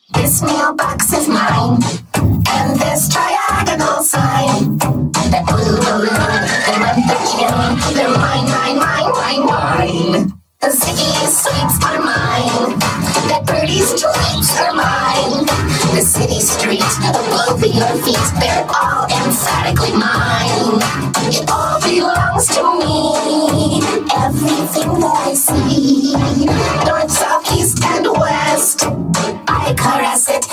This mailbox is mine, and this triagonal sign. That blue balloon, and the gym, they're mine, mine, mine, mine, mine. The Ziggy's sweets are mine. That birdie's tulips are mine. The city streets above your feet, they're all emphatically mine. It all belongs to me. Everything that I see, north, south, east, and west, I caress it